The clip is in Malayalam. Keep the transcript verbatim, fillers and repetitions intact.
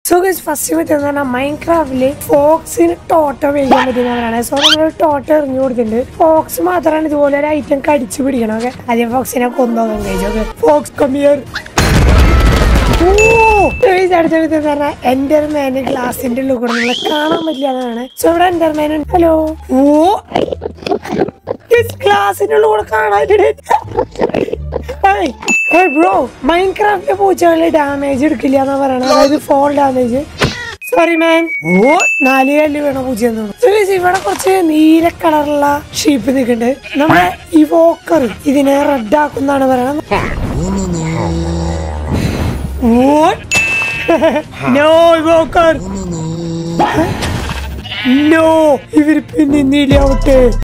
സോ ഗൈസ് ഫസ്റ്റ് പറ്റുന്ന പറഞ്ഞാൽ മൈൻക്രാഫ്റ്റില് ഫോക്സിന് ടോട്ട വേഗം പറ്റുന്നവരാണ്. സോ നമ്മൾ ടോട്ട എറിഞ്ഞു കൊടുത്തിട്ടുണ്ട്. ഫോക്സ് മാത്രമാണ് ഇതുപോലെ ഒരു ഐറ്റം കടിച്ചു പിടിക്കണം. ഓക്കെ ആദ്യം ഫോക്സിനെ കൊന്നോക്കാൻ കഴിച്ചു. ഫോക്സ് കമ്മിയർ പറഞ്ഞാൽ എൻഡർമാന് ഗ്ലാസിന്റെ ഉള്ളിൽ കൂടെ നമ്മളെ കാണാൻ പറ്റില്ലാതാണ്. സോ ഇവിടെ എൻഡർമാൻ ഉണ്ട്. ഹലോ ഓ ഗ്ലാസിന്റെ ഉള്ളിൽ കൂടെ കാണാൻ ബ്രോ മൈൻക്രാഫ്റ്റിലെ പൂച്ചകളിൽ ഡാമേജ് എടുക്കില്ല എന്നാ പറയണത്. അതായത് fall damage. Sorry man. Oh നാല് കല്ല് വേണം പൂച്ച തോന്നുന്നു. ഇവിടെ കുറച്ച് നീല കളറുള്ള ഷീപ്പ് നിൽക്കുന്നുണ്ട്. നമ്മളെ ഈ വോക്കർ ഇതിനെ റെഡ് ആക്കുന്നാണ് പറയണത്. നോ വോക്കർ നോ ഇവര് പിന്നെ നീലാവട്ടെ.